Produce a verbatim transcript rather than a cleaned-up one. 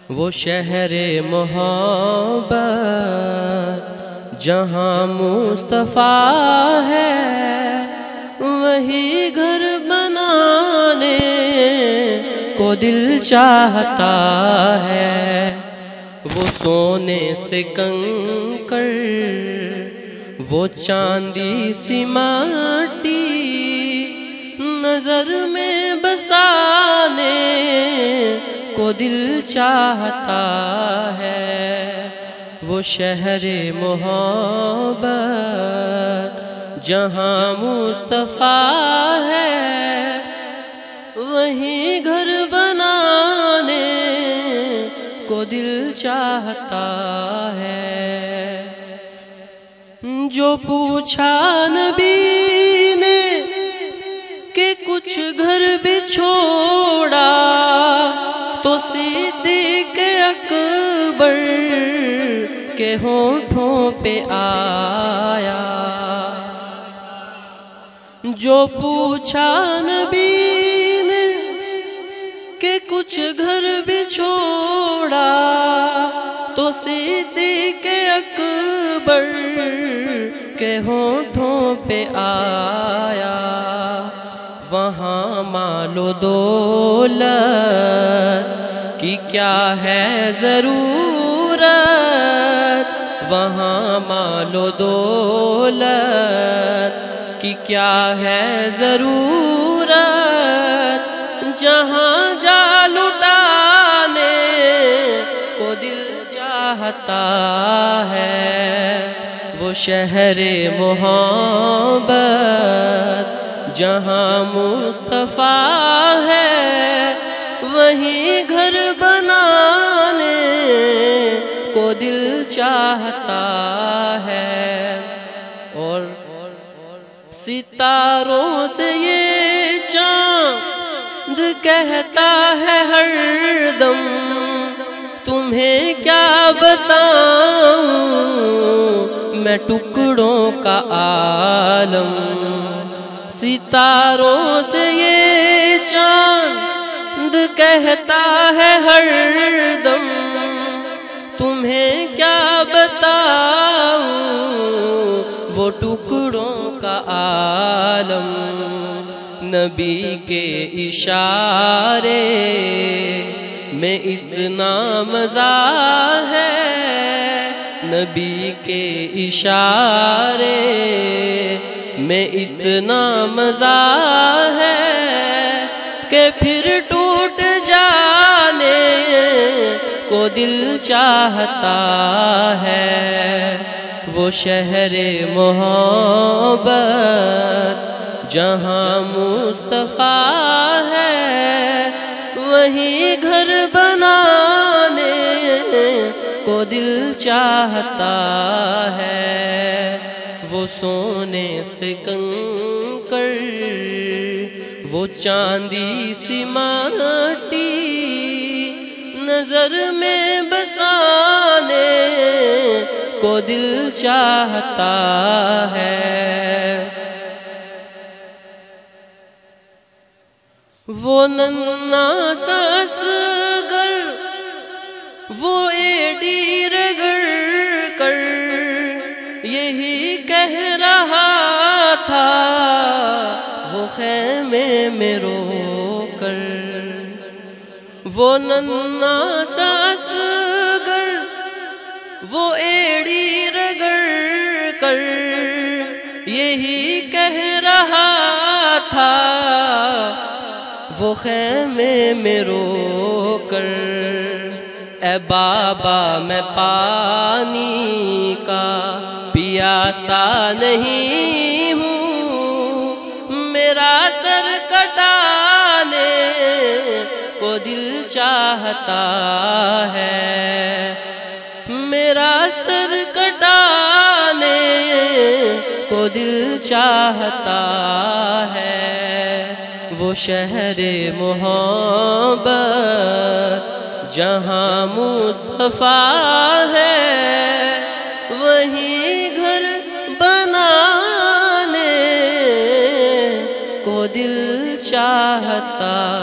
وہ شہر محبت جہاں مصطفیٰ ہے، وہی گھر بنانے کو دل چاہتا ہے۔ وہ سونے سے کنکر، وہ چاندی سی مٹی نظر میں بسانے کو دل چاہتا ہے۔ وہ شہر محبت جہاں مصطفیٰ ہے، وہیں گھر بنانے کو دل چاہتا ہے۔ جو پوچھا نبی نے کہ کچھ گھر بھی چھوڑا، تو صدیق اکبر کے ہونٹوں پہ آیا۔ جو پوچھا نبی نے کہ کچھ گھر بھی چھوڑا، تو صدیق اکبر کے ہونٹوں پہ آیا۔ وہاں مال و دولت کی کیا ہے ضرورت، وہاں مال و دولت کی کیا ہے ضرورت، جہاں جا لٹانے کو دل چاہتا ہے۔ وہ شہر محبت جہاں مصطفیٰ ہے، وہیں گھر بنانے کو دل چاہتا ہے۔ اور ستاروں سے یہ چاند کہتا ہے ہر دم، تمہیں کیا بتاؤں میں ٹکڑوں کا عالم۔ ستاروں سے یہ چاند کہتا ہے ہر دم، تمہیں کیا بتاؤں وہ ٹکڑوں کا عالم۔ نبی کے اشارے میں اتنا مزہ ہے، نبی کے اشارے میں اتنا مزہ ہے کہ پھر ٹوٹ جانے کو دل چاہتا ہے۔ وہ شہر محبت جہاں مصطفیٰ ہے، وہیں گھر بنانے کو دل چاہتا ہے۔ وہ سونے سے کنکر، وہ چاندی سی مٹی نظر میں بسانے کو دل چاہتا ہے۔ وہ ننھا سا اصغر، وہ ایڑی رگڑ کر یہی کہہ رہا تھا، وہ خیمے میں رو کر۔ وہ ننھا سا اصغر، وہ ایڑی رگڑ کر یہی کہہ رہا تھا، وہ خیمے میں رو کر۔ اے بابا میں پانی کا پیاسا نہیں ہوں، میرا سر کٹانے کو دل چاہتا ہے، میرا سر کٹانے کو دل چاہتا ہے۔ وہ شہر محبت جہاں مصطفیٰ ہے، وہیں گھر بنانے کو دل چاہتا